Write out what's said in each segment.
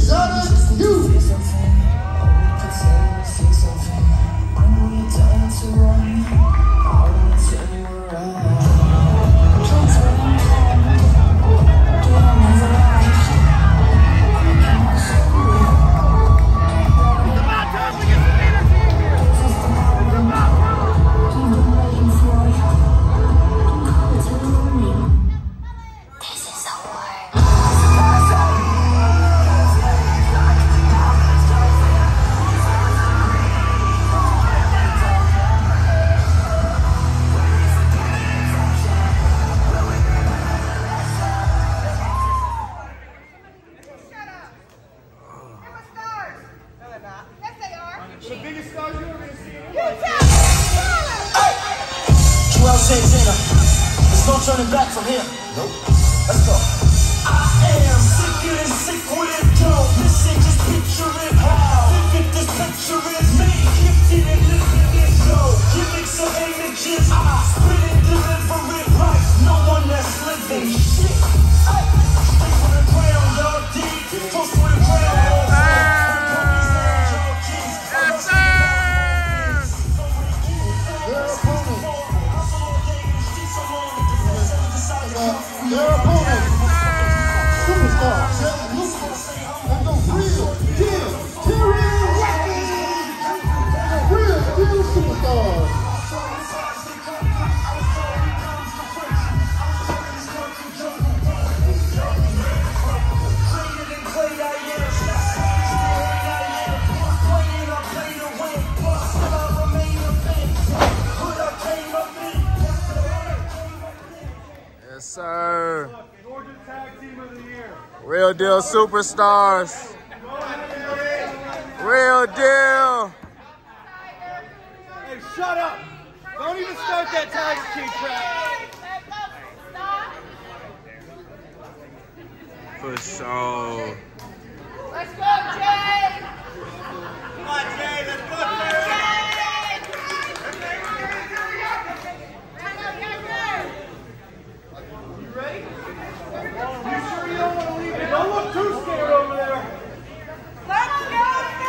Southern youth. There's no turning back from here. Nope. Let's go. I am sicker and sick with it, though. This ain't just picture it how. Look at this picture is me. Gifted and living it slow. Giving some images. I spit it, deliver it right. No one that's living shit. Hey, stay on the ground, y'all deep. Close to the ground, y'all Their opponent, superstar, Jay Lucas, and the real deal, Tyrion Whitney, the real deal superstar. Yes, sir. Real deal superstars. Real deal. Hey, shut up. Don't even start that Tiger King crap. For sure. Let's go, Jay! Come on, Jay. Let's go, Jay. Don't look too scared over there. Let's go,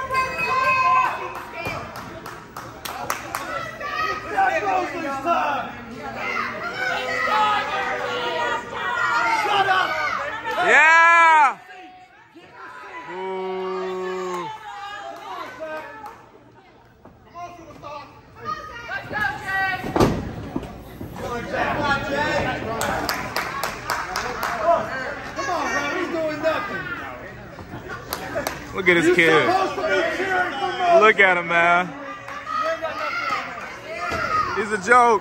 That goes this time. Shut up. Yeah! Ooh. Let's go, Jay! Come on, Jay. Come on, man. He's doing nothing. Look at this kid. Look at him, man. He's a joke.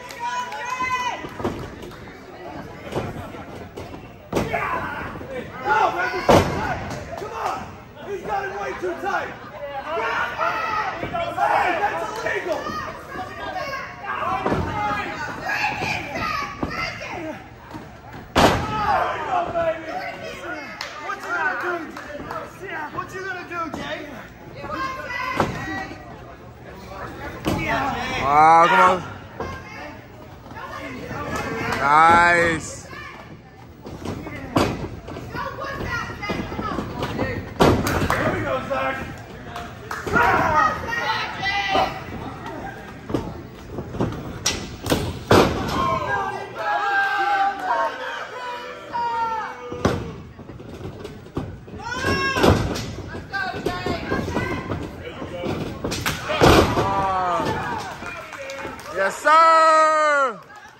No, man, he's too tight. Come on. He's got it way too tight. Hey, that's illegal. There we go, baby. What you gonna do, Jay? Wow, come on. Nice. There we go, Zach. Yes, sir.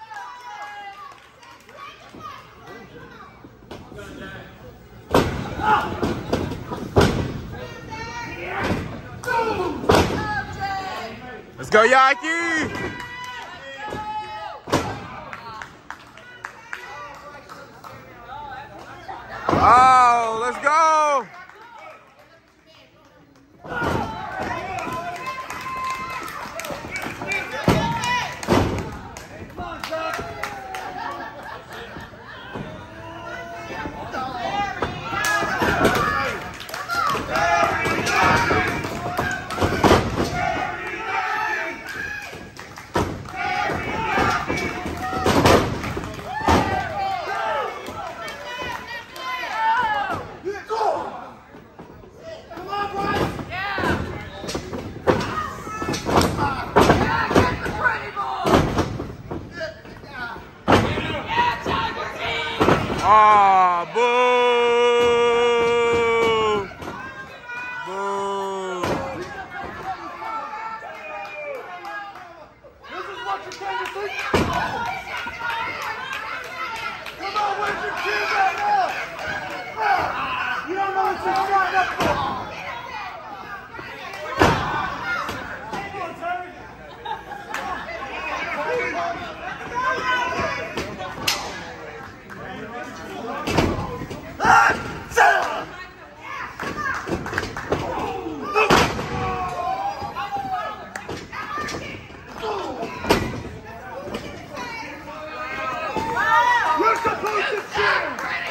Let's go, Yaki. Oh, let's go. Ah, boo! Boo! This is what you came to see. Come on, where's your team at now? You don't know what you're signing up for. You're supposed to cheer!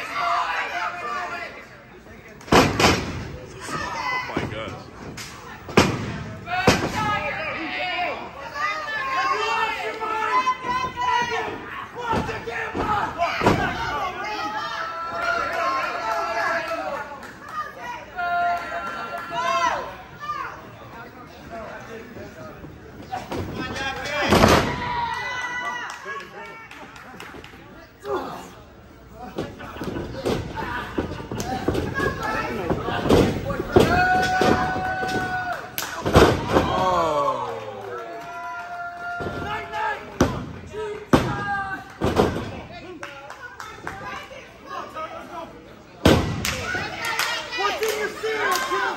Oh my gosh. What's in your cereal, Kim?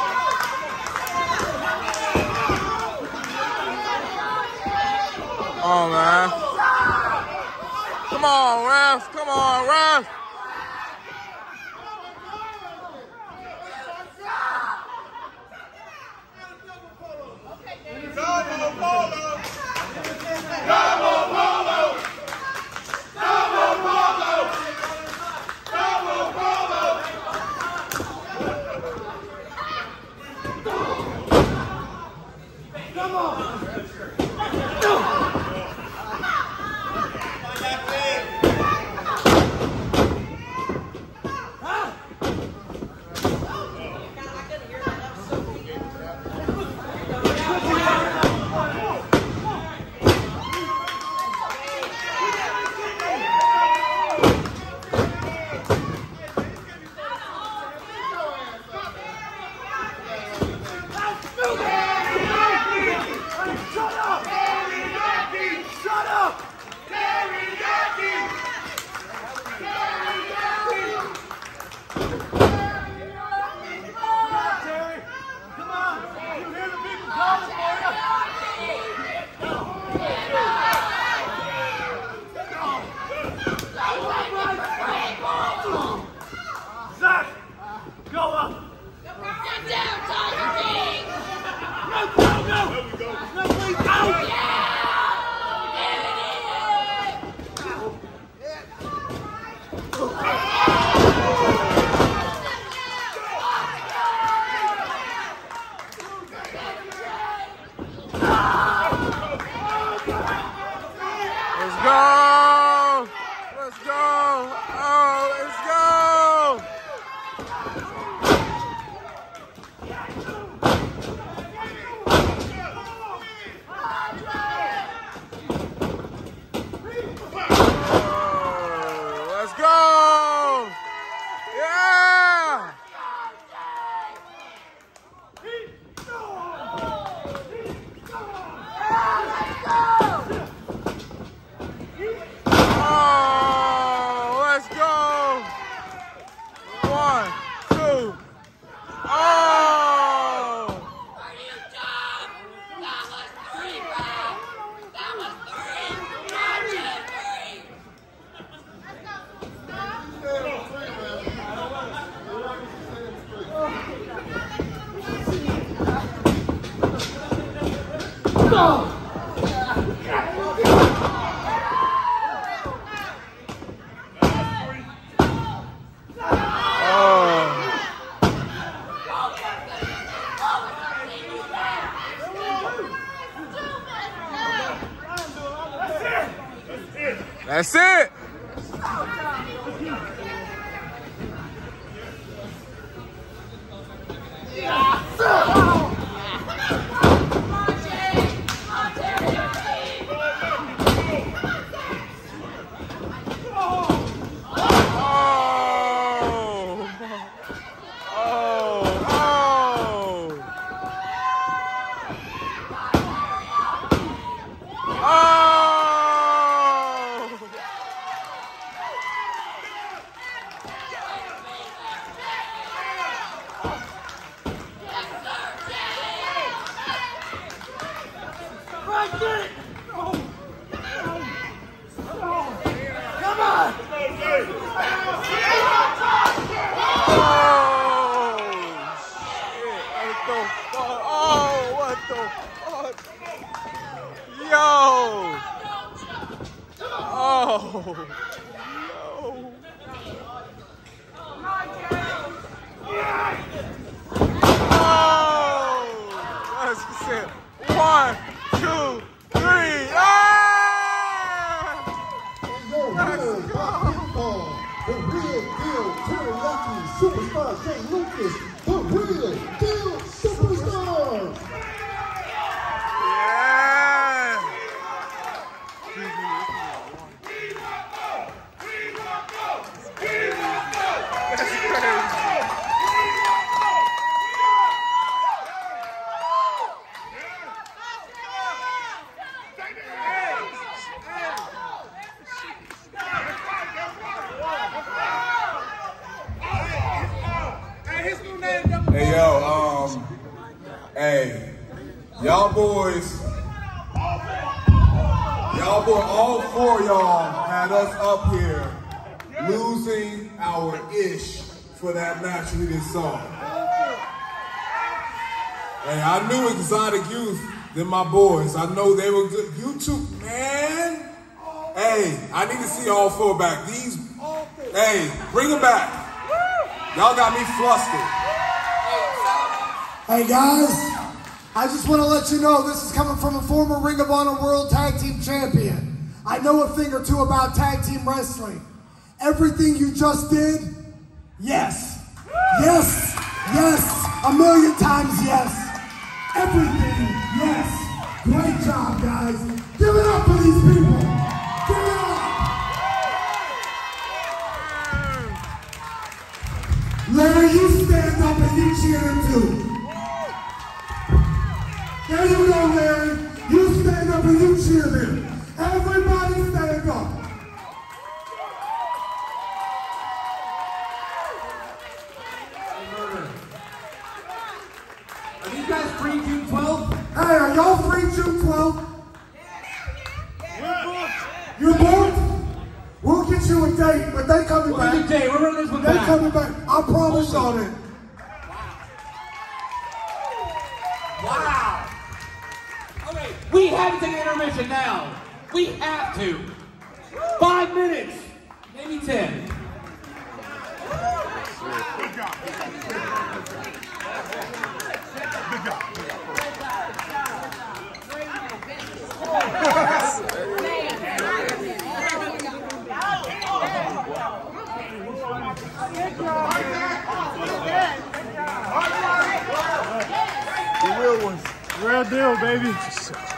Oh man. Come on, refs. Come on, refs. Shut up! Terry, come on! You hear the people calling for you? Zach, go up! Get down, Tiger King! No, please, out! Let's go! Let's go! Oh, let's go! Oh, let's go! Yeah! Oh, let's go! 1, 2. Oh! Are you dumb? That was 3, bro! That was 3! Go! That's it! Oh! The real deal teriyaki superstar St. Lucas, the real deal superstar. Hey, yo, hey, y'all boys, all four of y'all had us up here losing our ish for that match we just saw. Hey, I knew Exotic Youth, they're my boys. I know they were good. You two, man. Hey, I need to see all four back. Hey, bring them back. Y'all got me flustered. Hey guys, I just want to let you know this is coming from a former Ring of Honor World Tag Team Champion. I know a thing or two about tag team wrestling. Everything you just did, yes. Yes, yes, a million times yes. Everything, yes. Great job, guys. Give it up for these people. Give it up. Larry, you stand up and you cheer them too. There you go, Larry. You stand up and you cheer them. Everybody stand up. Are these guys free June 12th? Hey, are y'all free June 12th? You're booked? We'll get you a date, but they coming back. We'll get a date. We're running this one They back. coming back. I promise on it. Wow. Okay, we have to take an intermission now. We have to. 5 minutes. Maybe 10. Good job. Good job. The real ones. Real deal, baby.